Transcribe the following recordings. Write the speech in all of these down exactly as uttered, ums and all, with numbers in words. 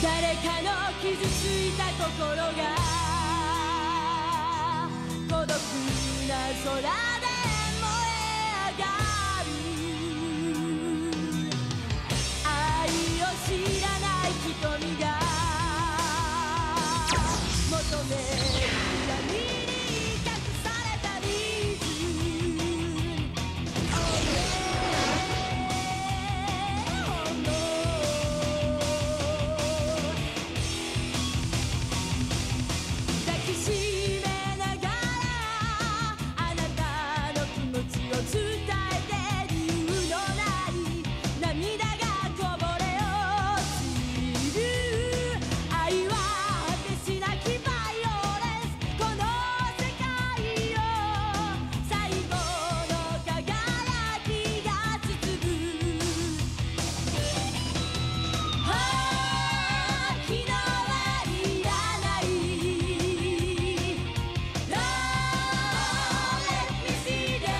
誰かの傷ついた心が孤独な空で燃え上がる。愛を知らない瞳が求める闇に隠されたリズム。抱きしめながらあなたの気持ちを伝えて理由のない涙がこぼれ落ちる。愛は果てしなきバイオレンス。この世界を最後の輝きが包む。ああ昨日はいらない。Don't let me see the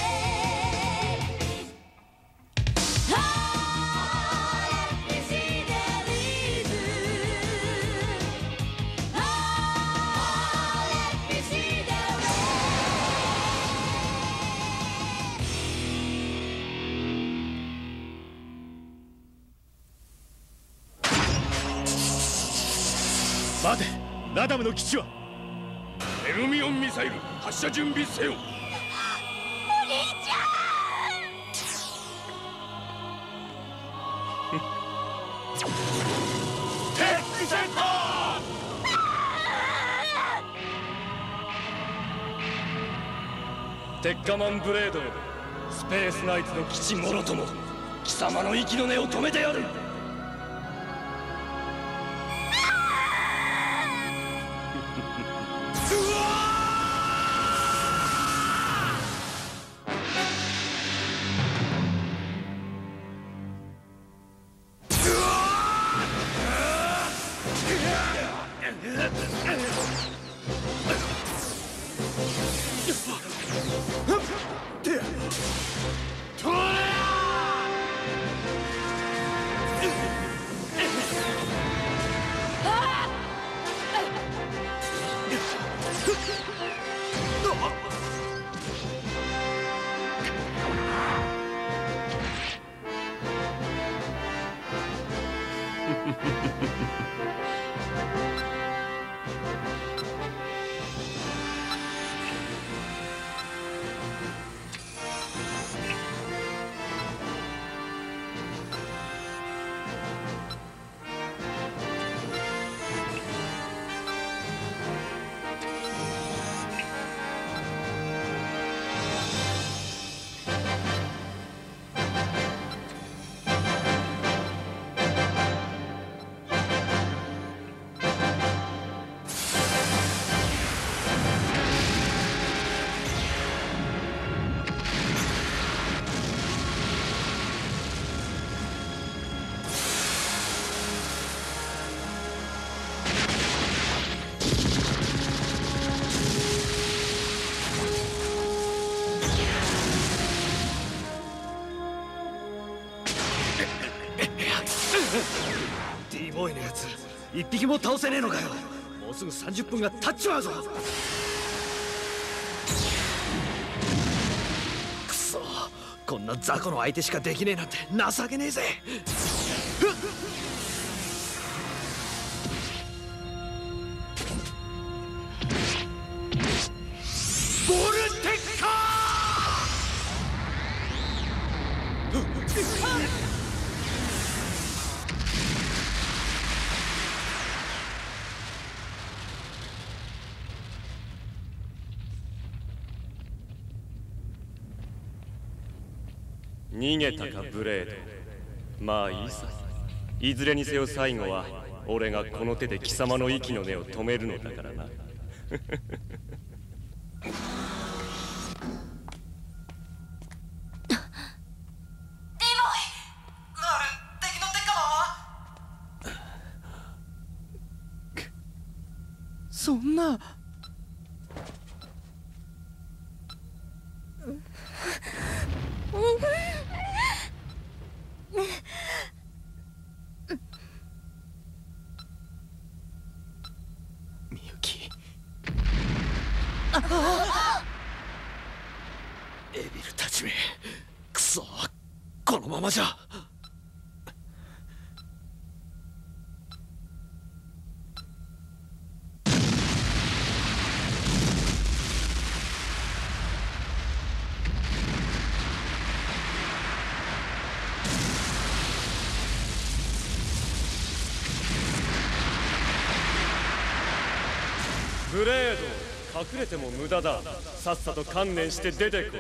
way. Oh, let me see the reason. Oh, let me see the way. 待て、ラダムの基地は。 エルミオンミサイル発射準備せよ。 お兄ちゃテックセンター。 鉄火マンブレード、スペースナイツの基地もろとも貴様の息の根を止めてやる。 D ボーイのやつ一匹も倒せねえのかよ。もうすぐさんじゅっぷんが経っちまうぞ。くそ、こんな雑魚の相手しかできねえなんて情けねえぜ。ボルテッカー。 逃げたかブレード。まあいいさ。いずれにせよ最後は俺がこの手で貴様の息の根を止めるのだからな。 そんな。 エビルたちめ、くそ、このままじゃ。 ブレード、隠れても無駄だ。さっさと観念して出てこい。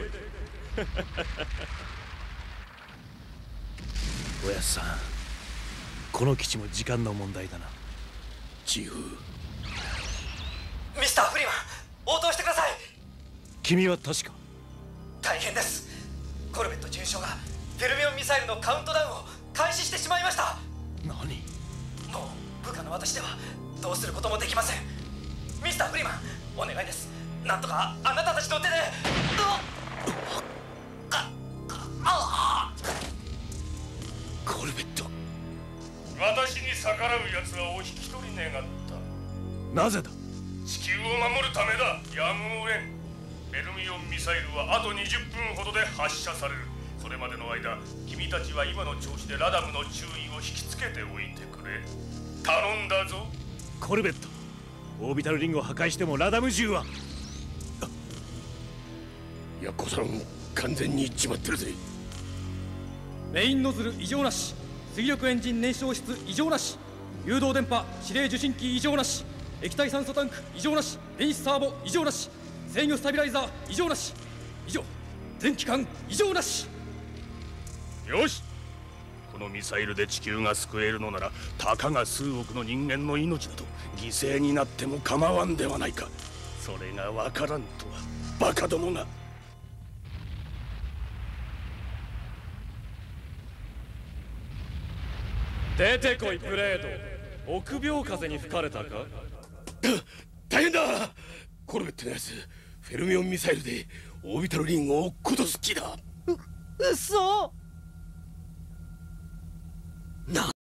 おやっさん、この基地も時間の問題だな。チーフ。 ミスターフリーマン、応答してください。 君は確か。 大変です。コルベット准将がフェルミオンミサイルのカウントダウンを開始してしまいました。 何？ もう部下の私ではどうすることもできません。ミスターフリーマン、お願いです。なんとかあなたたちの手で。 コルベット。 私に逆らう奴はお引き取り願った。 なぜだ？ 地球を守るためだ。やむを得ん。ベルミオンミサイルはあとにじゅっぷんほどで発射される。それまでの間、君たちは今の調子でラダムの注意を引きつけておいてくれ。頼んだぞ。 コルベット、オービタルリングを破壊してもラダム銃は。 ヤッコさん、完全にいっちまってるぜ。 メインノズル異常なし、水力エンジン燃焼室異常なし、誘導電波指令受信機異常なし、液体酸素タンク異常なし、電子サーボ異常なし、制御スタビライザー異常なし。以上、電気管異常なし。 よし、このミサイルで地球が救えるのなら、たかが数億の人間の命など犠牲になっても構わんではないか。それがわからんとはバカどもが。 出てこいブレード。臆病風に吹かれたか？ 大変だ。コルベットのやつ、フェルミオンミサイルでオービタルリングを落っことす気だ。 う、嘘。